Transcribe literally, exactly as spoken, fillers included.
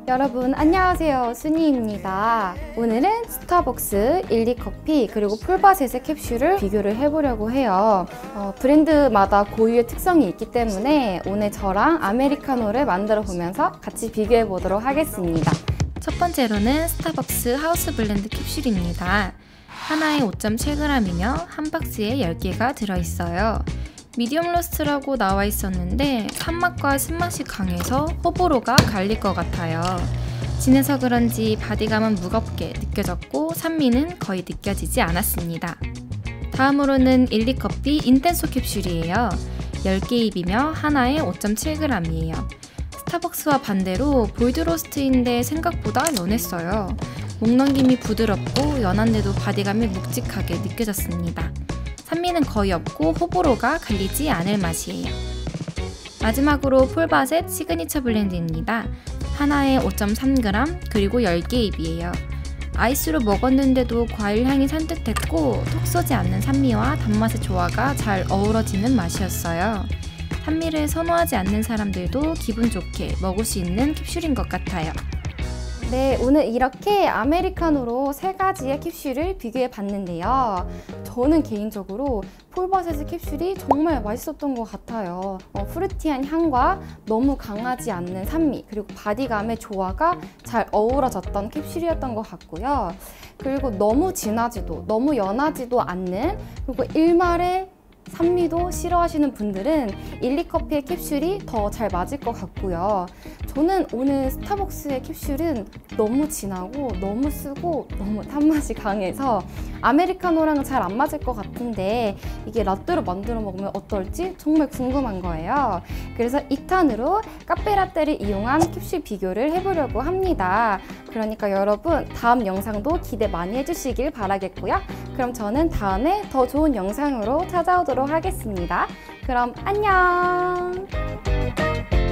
여러분 안녕하세요, 순이입니다. 오늘은 스타벅스, 일리커피 그리고 풀바셋의 캡슐을 비교를 해보려고 해요. 어, 브랜드마다 고유의 특성이 있기 때문에 오늘 저랑 아메리카노를 만들어 보면서 같이 비교해 보도록 하겠습니다. 첫 번째로는 스타벅스 하우스 블렌드 캡슐입니다. 하나에 오 점 칠 그램이며 한 박스에 열 개가 들어있어요. 미디엄 로스트라고 나와 있었는데 산맛과 쓴맛이 강해서 호불호가 갈릴 것 같아요. 진해서 그런지 바디감은 무겁게 느껴졌고 산미는 거의 느껴지지 않았습니다. 다음으로는 일리커피 인텐소 캡슐이에요. 열 개 입이며 하나에 오 점 칠 그램이에요. 스타벅스와 반대로 볼드 로스트인데 생각보다 연했어요. 목넘김이 부드럽고 연한데도 바디감이 묵직하게 느껴졌습니다. 산미는 거의 없고 호불호가 갈리지 않을 맛이에요. 마지막으로 풀바셋 시그니처 블렌드입니다. 하나에 오 점 삼 그램 그리고 열 개 입이에요. 아이스로 먹었는데도 과일 향이 산뜻했고 톡 쏘지 않는 산미와 단맛의 조화가 잘 어우러지는 맛이었어요. 산미를 선호하지 않는 사람들도 기분 좋게 먹을 수 있는 캡슐인 것 같아요. 네, 오늘 이렇게 아메리카노로 세 가지의 캡슐을 비교해 봤는데요. 저는 개인적으로 풀바셋의 캡슐이 정말 맛있었던 것 같아요. 어, 프루티한 향과 너무 강하지 않는 산미, 그리고 바디감의 조화가 잘 어우러졌던 캡슐이었던 것 같고요. 그리고 너무 진하지도 너무 연하지도 않는, 그리고 일말의 산미도 싫어하시는 분들은 일리커피의 캡슐이 더 잘 맞을 것 같고요. 저는 오늘 스타벅스의 캡슐은 너무 진하고 너무 쓰고 너무 단맛이 강해서 아메리카노랑은 잘 안 맞을 것 같은데 이게 라떼로 만들어 먹으면 어떨지 정말 궁금한 거예요. 그래서 이 탄으로 카페라떼를 이용한 캡슐 비교를 해보려고 합니다. 그러니까 여러분 다음 영상도 기대 많이 해주시길 바라겠고요. 그럼 저는 다음에 더 좋은 영상으로 찾아오도록 하겠습니다. 그럼 안녕!